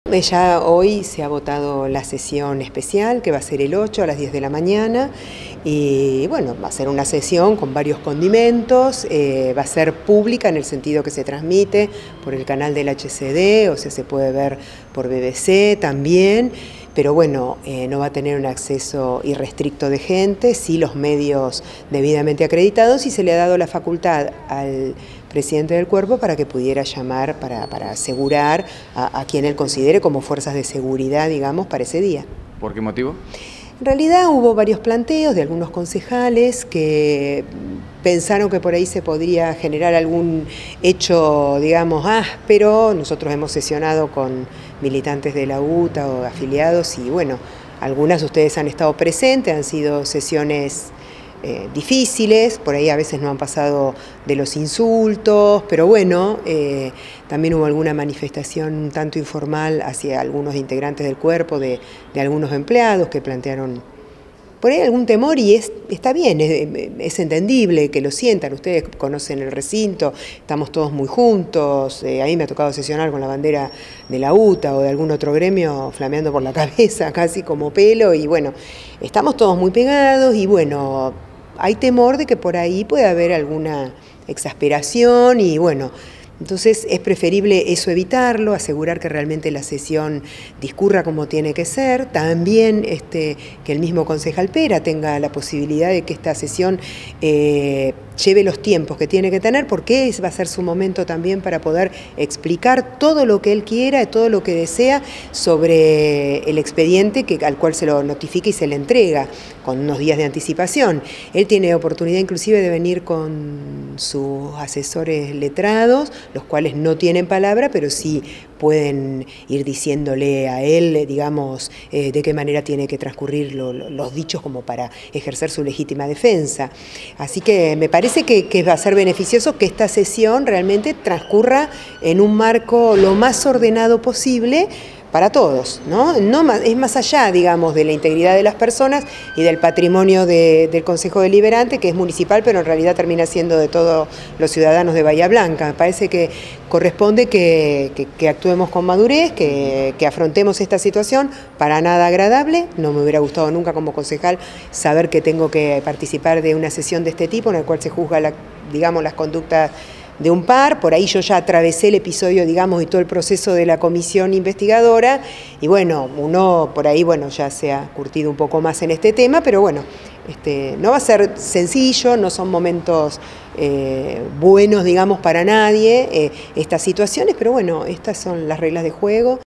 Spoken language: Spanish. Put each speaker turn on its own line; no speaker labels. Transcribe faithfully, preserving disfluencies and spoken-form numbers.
Ya hoy se ha votado la sesión especial, que va a ser el ocho a las diez de la mañana, y bueno, va a ser una sesión con varios condimentos, eh, va a ser pública en el sentido que se transmite por el canal del H C D, o sea, se puede ver por B B C también, pero bueno, eh, no va a tener un acceso irrestricto de gente, sí los medios debidamente acreditados, y se le ha dado la facultad al presidente del cuerpo para que pudiera llamar para, para asegurar a, a quien él considere como fuerzas de seguridad, digamos, para ese día.
¿Por qué motivo?
En realidad hubo varios planteos de algunos concejales que pensaron que por ahí se podría generar algún hecho, digamos, áspero. Nosotros hemos sesionado con militantes de la U T A o afiliados y bueno, algunas de ustedes han estado presentes, han sido sesiones Eh, difíciles, por ahí a veces no han pasado de los insultos, pero bueno, eh, también hubo alguna manifestación un tanto informal hacia algunos integrantes del cuerpo, de, de algunos empleados que plantearon por ahí algún temor y es, está bien, es, es entendible que lo sientan, ustedes conocen el recinto, estamos todos muy juntos, eh, a mí me ha tocado sesionar con la bandera de la U T A o de algún otro gremio flameando por la cabeza, casi como pelo, y bueno, estamos todos muy pegados y bueno, hay temor de que por ahí pueda haber alguna exasperación y bueno, entonces es preferible eso evitarlo, asegurar que realmente la sesión discurra como tiene que ser, también este, que el mismo concejal Pera tenga la posibilidad de que esta sesión eh, lleve los tiempos que tiene que tener, porque ese va a ser su momento también para poder explicar todo lo que él quiera, todo lo que desea sobre el expediente que, al cual se lo notifica y se le entrega con unos días de anticipación. Él tiene oportunidad inclusive de venir con sus asesores letrados, los cuales no tienen palabra, pero sí pueden ir diciéndole a él, digamos, eh, de qué manera tiene que transcurrir lo, lo, los dichos como para ejercer su legítima defensa. Así que me parece que, que va a ser beneficioso que esta sesión realmente transcurra en un marco lo más ordenado posible para todos, ¿no? No más, es más allá, digamos, de la integridad de las personas y del patrimonio de, del Consejo Deliberante, que es municipal, pero en realidad termina siendo de todos los ciudadanos de Bahía Blanca. Me parece que corresponde que, que, que actuemos con madurez, que, que afrontemos esta situación, para nada agradable. No me hubiera gustado nunca como concejal saber que tengo que participar de una sesión de este tipo, en la cual se juzga, la, digamos, las conductas de un par. Por ahí yo ya atravesé el episodio, digamos, y todo el proceso de la comisión investigadora, y bueno, uno por ahí, bueno, ya se ha curtido un poco más en este tema, pero bueno, este, no va a ser sencillo, no son momentos eh, buenos, digamos, para nadie, eh, estas situaciones, pero bueno, estas son las reglas de juego.